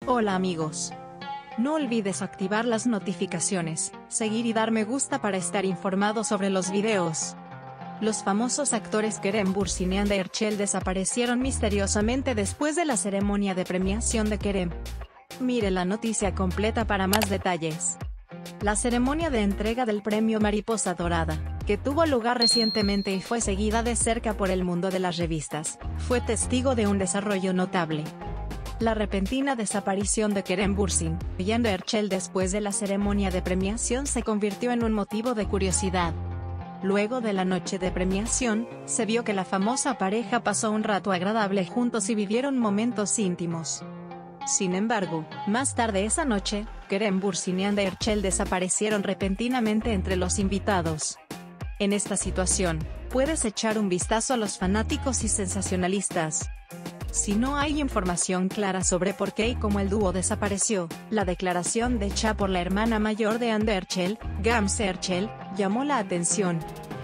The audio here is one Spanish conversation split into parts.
Hola amigos. No olvides activar las notificaciones, seguir y dar me gusta para estar informado sobre los videos. Los famosos actores Kerem Bürsin y Hande Erçel desaparecieron misteriosamente después de la ceremonia de premiación de Kerem. Mire la noticia completa para más detalles. La ceremonia de entrega del premio Mariposa Dorada, que tuvo lugar recientemente y fue seguida de cerca por el mundo de las revistas, fue testigo de un desarrollo notable. La repentina desaparición de Kerem Bürsin y Hande Erçel después de la ceremonia de premiación se convirtió en un motivo de curiosidad. Luego de la noche de premiación, se vio que la famosa pareja pasó un rato agradable juntos y vivieron momentos íntimos. Sin embargo, más tarde esa noche, Kerem Bürsin y Hande Erçel desaparecieron repentinamente entre los invitados. En esta situación, puedes echar un vistazo a los fanáticos y sensacionalistas. Si no hay información clara sobre por qué y cómo el dúo desapareció, la declaración hecha por la hermana mayor de Hande Erçel, Gamze Erçel, llamó la atención.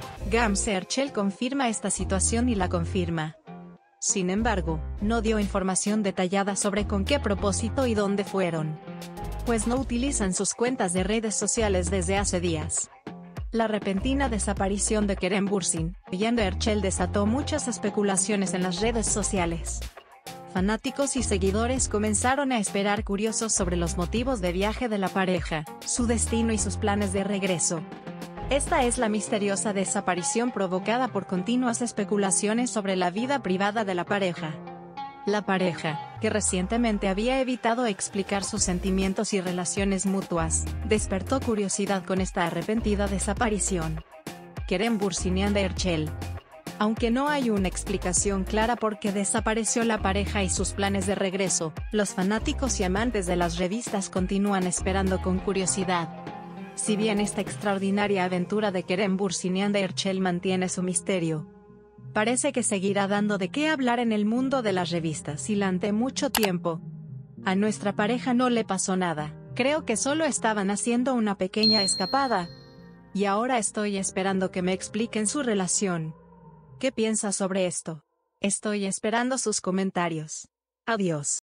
Gamze Erçel confirma esta situación y la confirma. Sin embargo, no dio información detallada sobre con qué propósito y dónde fueron, pues no utilizan sus cuentas de redes sociales desde hace días. La repentina desaparición de Kerem Bürsin y Hande Erçel desató muchas especulaciones en las redes sociales. Fanáticos y seguidores comenzaron a esperar curiosos sobre los motivos de viaje de la pareja, su destino y sus planes de regreso. Esta es la misteriosa desaparición provocada por continuas especulaciones sobre la vida privada de la pareja. La pareja, que recientemente había evitado explicar sus sentimientos y relaciones mutuas, despertó curiosidad con esta arrepentida desaparición. Kerem Bürsin y Hande Erçel. Aunque no hay una explicación clara por qué desapareció la pareja y sus planes de regreso, los fanáticos y amantes de las revistas continúan esperando con curiosidad. Si bien esta extraordinaria aventura de Kerem Bürsin y Hande Erçel mantiene su misterio, parece que seguirá dando de qué hablar en el mundo de las revistas durante mucho tiempo. A nuestra pareja no le pasó nada, creo que solo estaban haciendo una pequeña escapada. Y ahora estoy esperando que me expliquen su relación. ¿Qué piensas sobre esto? Estoy esperando sus comentarios. Adiós.